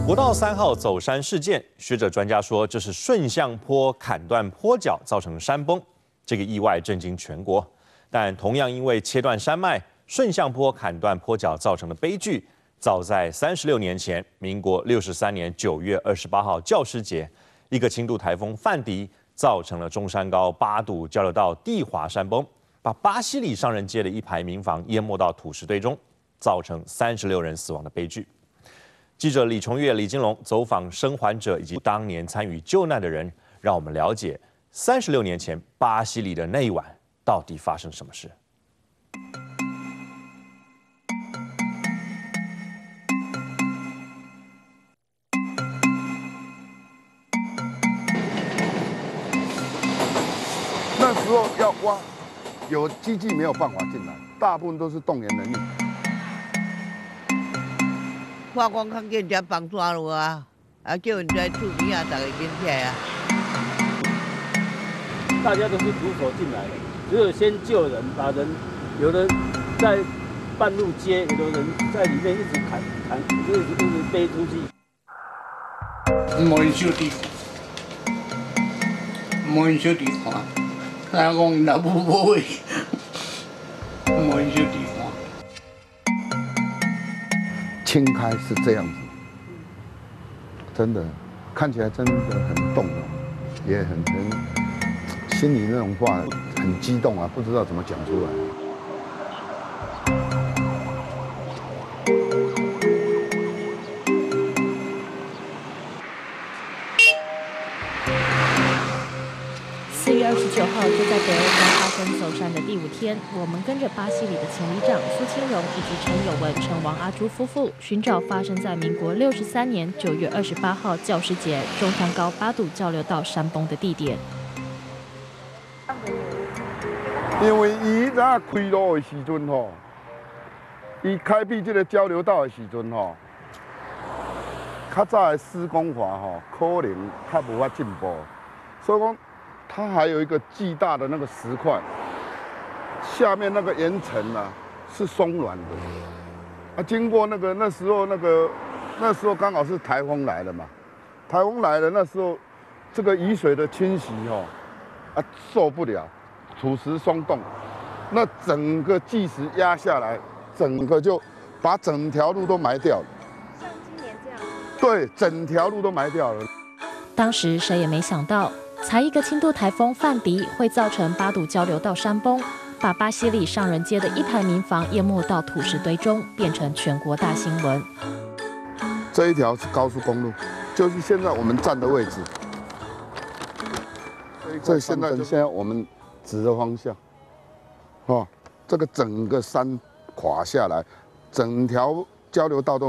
国道3号走山事件，学者专家说这是顺向坡砍断坡脚造成山崩，这个意外震惊全国。但同样因为切断山脉，顺向坡砍断坡脚造成的悲剧，早在36年前，民国63年9月28号教师节，一个轻度台风范迪造成了中山高8堵交流道地滑山崩，把巴西里上人街的一排民房淹没到土石堆中，造成36人死亡的悲剧。记者李崇越、李金龙走访生还者以及当年参与救难的人，让我们了解36年前巴西里的那一晚到底发生什么事。 那时候要挖，有机器没有办法进来，大部分都是动员人力。 我讲看见人家帮抓了啊，叫人家厝边啊，大家跟起来啊。 大家都是徒手进来的，只有先救人，把人，有的在半路接，有的人在里面一直砍，一直背出去。 没人小地，没人小地看，咱讲因老母无位，没人小地看。 清开是这样子，真的看起来真的很动容，也很心里那种话很激动啊，不知道怎么讲出来。 4月29号，就在北欧刚发生走山的第5天，我们跟着巴西里的前里长苏清荣以及陈友文、陈王阿朱夫妇，寻找发生在民国63年9月28号教师节中山高8堵交流道山崩的地点。 因为伊早开路的时阵吼，伊开辟这个交流道的时阵吼，较早的施工法吼，可能较无法进步，所以讲。它还有一个巨大的那个石块，下面那个岩层啊是松软的，经过那时候刚好是台风来了嘛，台风来了那时候，这个雨水的侵袭受不了，土石松动，那整个巨石压下来，整个就把整条路都埋掉了。 像今年这样？ 对，整条路都埋掉了。 当时谁也没想到。才一个轻度台风范迪会造成8堵交流道山崩，把巴西里上人街的一排民房淹没到土石堆中，变成全国大新闻。 这一条是高速公路，就是现在我们站的位置。这现在我们指的方向，这个整个山垮下来，整条交流道都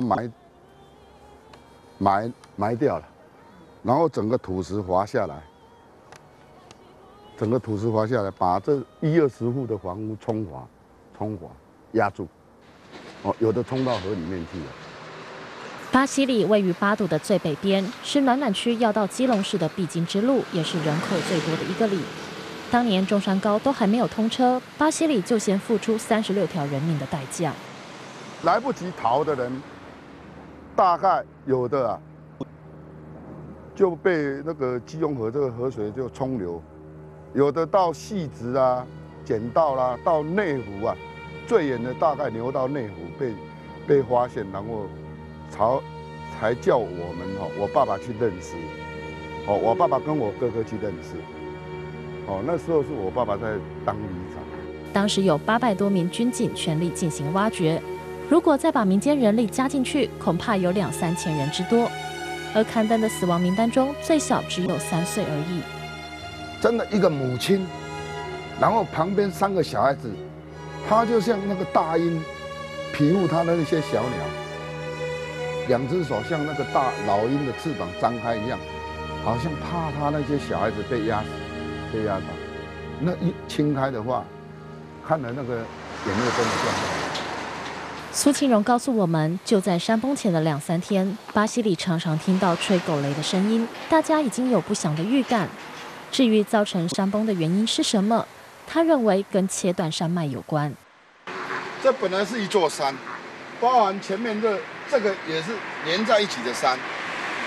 埋掉了，然后整个土石滑下来。整个土石滑下来，把这10-20户的房屋冲滑，压住，有的冲到河里面去了。 巴西里位于8堵的最北边，是暖暖区要到基隆市的必经之路，也是人口最多的一个里。当年中山高都还没有通车，巴西里就先付出36条人命的代价。 来不及逃的人，大概有的就被那个基隆河这个河水就冲流。有的到汐止啊、捡到啦，到内湖啊，最远的大概流到内湖被发现，然后才叫我们我爸爸去认识，我爸爸跟我哥哥去认识，那时候是我爸爸在当里长。 当时有800多名军警全力进行挖掘，如果再把民间人力加进去，恐怕有2-3千人之多。而刊登的死亡名单中，最小只有3岁而已。 真的一个母亲，然后旁边3个小孩子，他就像那个大鹰庇护他的那些小鸟，2只手像那个大老鹰的翅膀张开一样，好像怕他那些小孩子被压倒。那一清开的话，看了那个眼泪真的掉下来。 苏清荣告诉我们，就在山崩前的2-3天，巴西里常常听到吹狗雷的声音，大家已经有不祥的预感。至于造成山崩的原因是什么，他认为跟切断山脉有关。 这本来是一座山，包含前面这个也是连在一起的山，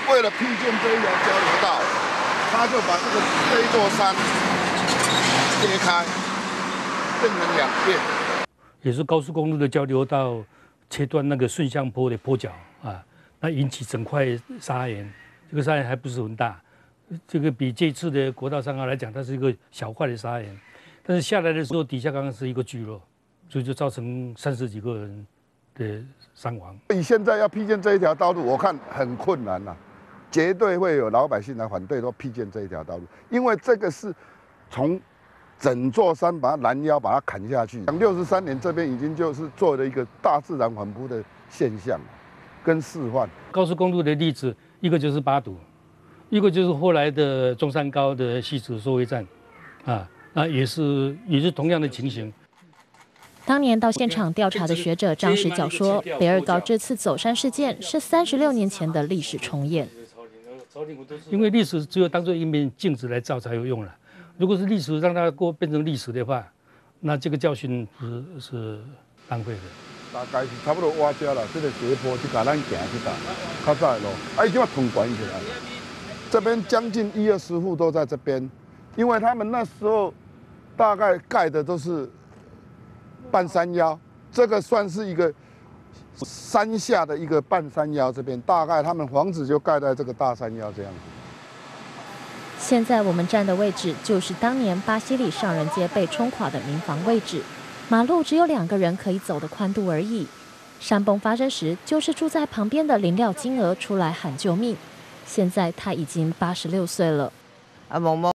为了辟建这一条交流道，他就把这一座山切开，变成2片。 也是高速公路的交流道切断那个顺向坡的坡脚啊，那引起整块砂岩，这个砂岩还不是很大，这个比这次的国道3号来讲，它是一个小块的砂岩，但是下来的时候底下刚刚是一个聚落，所以就造成30几个人的伤亡。 以现在要辟建这一条道路，我看很困难呐，绝对会有老百姓来反对说辟建这一条道路，因为这个是从整座山把它拦腰把它砍下去。63年这边已经就是做了一个大自然反扑的现象跟示范。 高速公路的例子，一个就是八堵，一个就是后来的中山高的汐止收费站，啊，那也是同样的情形。 当年到现场调查的学者张石角说，北二高这次走山事件是36年前的历史重演。 因为历史只有当做一面镜子来照才有用了。如果是历史让它变成历史的话，那这个教训是浪费的。 大概是差不多挖遮啦，这个斜坡去甲咱行去打，较早的路，已经要通关起来。这边将近1、20户都在这边，因为他们那时候大概盖的都是半山腰，这个算是一个山下的一个半山腰，这边大概他们房子就盖在这个大山腰这样子。 现在我们站的位置就是当年巴西里上人街被冲垮的民房位置，马路只有2个人可以走的宽度而已。山崩发生时，就是住在旁边的林廖金娥出来喊救命，现在他已经86岁了。 啊，毛毛。